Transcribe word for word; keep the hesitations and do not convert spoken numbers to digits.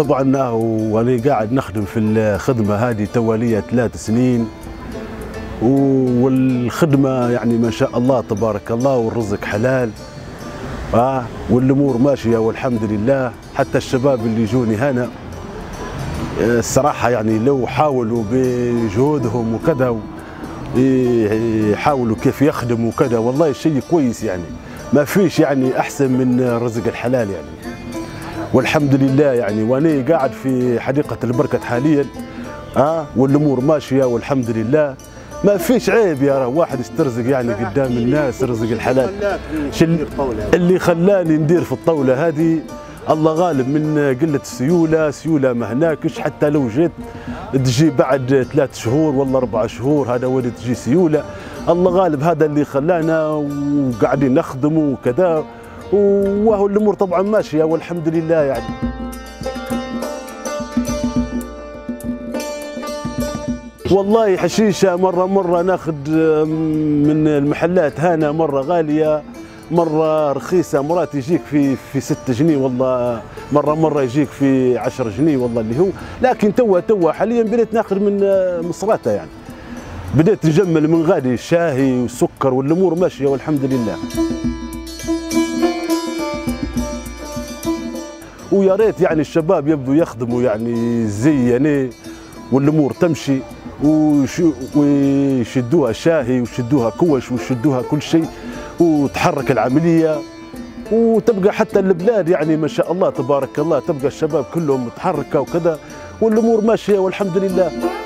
طبعا وانا قاعد نخدم في الخدمه هذه تواليه ثلاث سنين، والخدمه يعني ما شاء الله تبارك الله، والرزق حلال اه والامور ماشيه والحمد لله. حتى الشباب اللي يجوني هنا الصراحه يعني لو حاولوا بجهودهم وكذا يحاولوا كيف يخدموا وكذا، والله شيء كويس يعني، ما فيش يعني احسن من رزق الحلال يعني، والحمد لله يعني. وانا قاعد في حديقه البركه حاليا اه والامور ماشيه والحمد لله، ما فيش عيب يا واحد يسترزق يعني قدام الناس رزق الحلال. اللي خلاني ندير في الطاوله هذه الله غالب، من قله السيوله، سيوله ما هناكش، حتى لو جيت تجي بعد ثلاث شهور ولا اربع شهور هذا وين تجي سيوله، الله غالب هذا اللي خلانا وقاعدين نخدم وكذا، وهو الامور طبعا ماشيه والحمد لله يعني. والله حشيشه مره مره ناخذ من المحلات هنا، مره غاليه مره رخيصه، مرات يجيك في في ستة جنيه والله، مره مره يجيك في عشرة جنيه والله اللي هو، لكن توا توا حاليا بديت ناخذ من مصراته يعني، بديت نجمل من غادي الشاهي والسكر والامور ماشيه والحمد لله. ويا ريت يعني الشباب يبدوا يخدموا يعني زي يعني، والامور تمشي ويشدوها شاهي ويشدوها كوش ويشدوها كل شيء، وتحرك العمليه، وتبقى حتى البلاد يعني ما شاء الله تبارك الله، تبقى الشباب كلهم متحركه وكذا، والامور ماشيه والحمد لله.